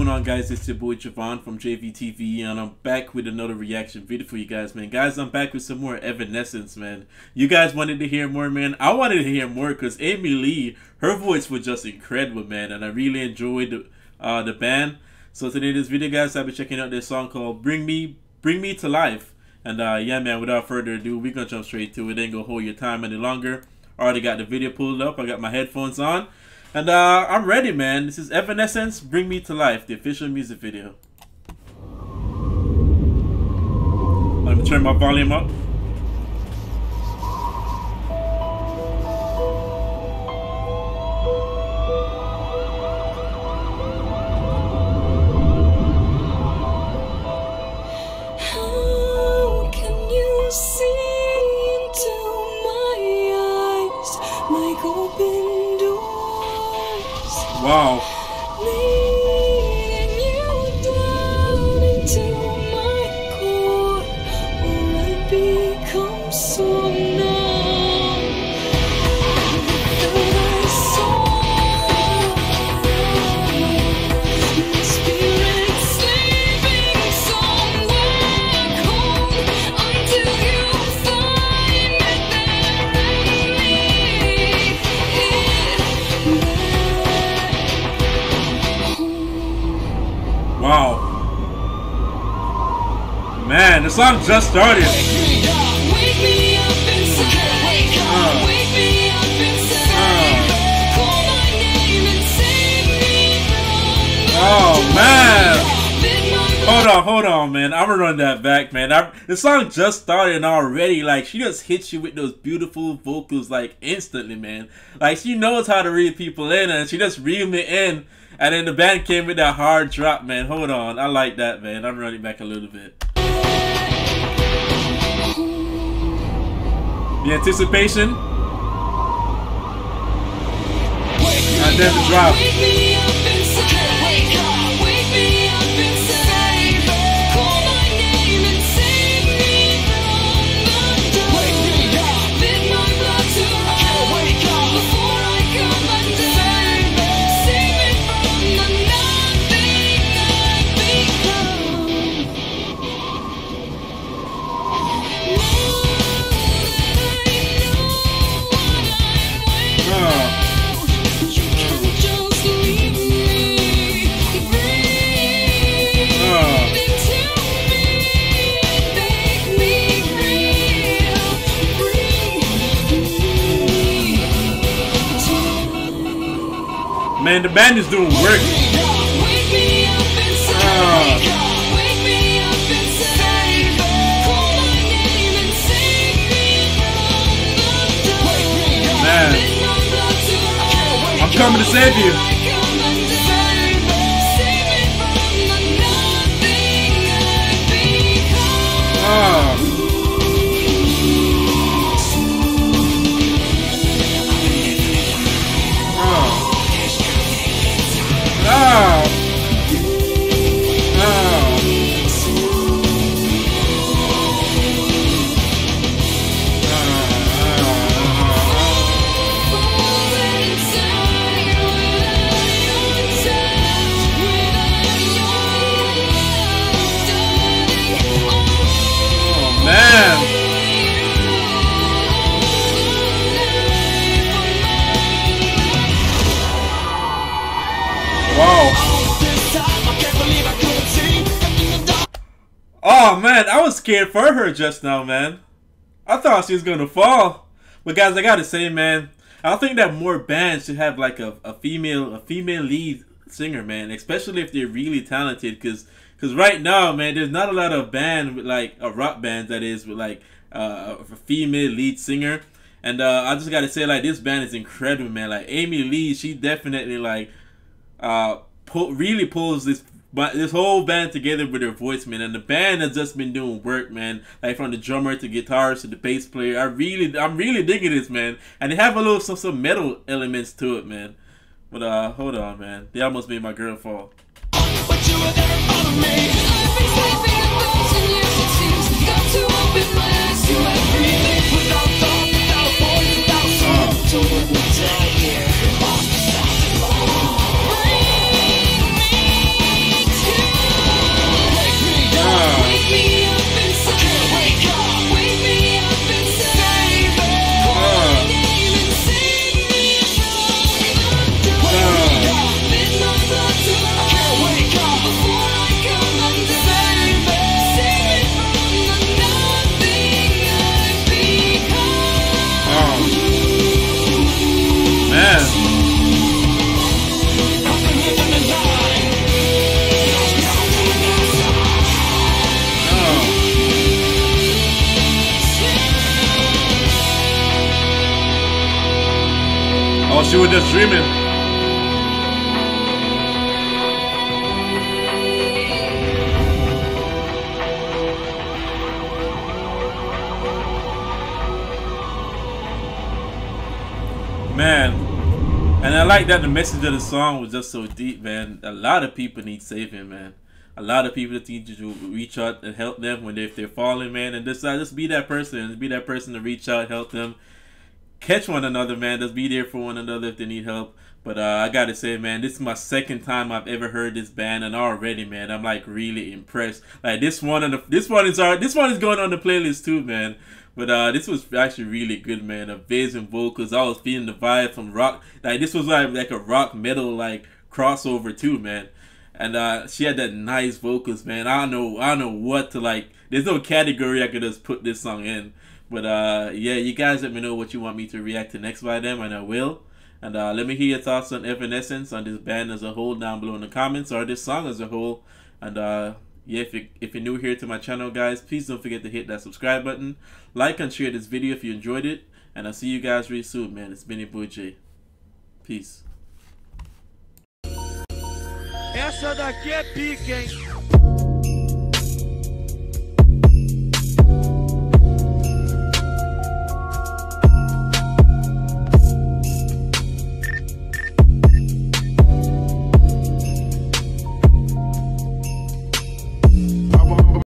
going on, guys? It's your boy Javon from JVTV, and I'm back with another reaction video for you guys, man. Guys, I'm back with some more Evanescence, man. You guys wanted to hear more, man. I wanted to hear more because Amy Lee, her voice was just incredible, man, and I really enjoyed the band. So today in this video, guys, I'll be checking out this song called Bring Me to Life. And yeah, man, without further ado, we're gonna jump straight to it. Ain't gonna hold your time any longer. Already got the video pulled up. I got my headphones on. And I'm ready, man. This is Evanescence, Bring Me to Life, the official music video. Let me turn my volume up. How can you see into my eyes like open doors? Wow. Leading you down into my core, or I become so numb that I saw my spirit sleeping somewhere cold until you find it there and leave it there. Wow. Man, the song just started. Wake me up inside. Wake me up inside. Call my name and save me from the Oh, man. bid my blood. Hold on, man. I'm gonna run that back, man. The song just started and already, like, she just hits you with those beautiful vocals, like, instantly, man. Like, she knows how to read people in, and she just reeled me in. And then the band came with that hard drop, man. Hold on. I like that, man. I'm running back a little bit. The anticipation. And then the drop. Wake me up inside. Wake me up inside. Call my name and save me from the dark. Bid my blood to run before I come undone. Save me from the nothing I've become. You can't just leave me. Breathe into me. Make me real. Bring me to Man, the band is doing work. wake me up inside. Wake me up inside. Call my name and save me from the dark. Man. Bid my blood to run. I'm coming to save you. I come undone. Save me from the nothing I've become. Falling inside without your touch, without your love, darling. Man. Wow. Oh man, I was scared for her just now, man. I thought she was gonna fall. But guys, I gotta say, man, I think that more bands should have like a female lead singer, man, especially if they're really talented. Cause right now, man, there's not a lot of band with like rock bands that is with like a female lead singer. And I just gotta say, like, this band is incredible, man. Like Amy Lee, she definitely like really pulls this whole band together with her voice, man. And the band has just been doing work, man. Like from the drummer to guitarist to the bass player. I'm really digging this, man. And they have a little some metal elements to it, man. But hold on, man. They almost made my girl fall. But you were there for me. I've been sleeping 1,000 years, it seems. Got to open my eyes to everything. Without thought, without voice, without soul. So let me die here. Lost the sound. Oh, she was just dreaming. Man, and I like that the message of the song was just so deep, man. A lot of people need saving, man. A lot of people need you to reach out and help them when if they're falling, man. And just be that person. Be that person to reach out, help them, catch one another, man. Just be there for one another if they need help. But I gotta say, man, this is my second time I've ever heard this band, and already, man, I'm like really impressed. Like this one is going on the playlist too, man. But this was actually really good, man. Amazing vocals. I was feeling the vibe from rock. Like this was like a rock metal like crossover too, man. And she had that nice vocals, man. I don't know what to like. There's no category I could just put this song in. But yeah, you guys let me know what you want me to react to next by them, and I will. And let me hear your thoughts on Evanescence, on this band as a whole down below in the comments, or this song as a whole. And yeah, if you're new here to my channel, guys, please don't forget to hit that subscribe button, like and share this video if you enjoyed it, and I'll see you guys really soon, man. It's been your boy Jay. Peace. Essa daqui é pica, hein?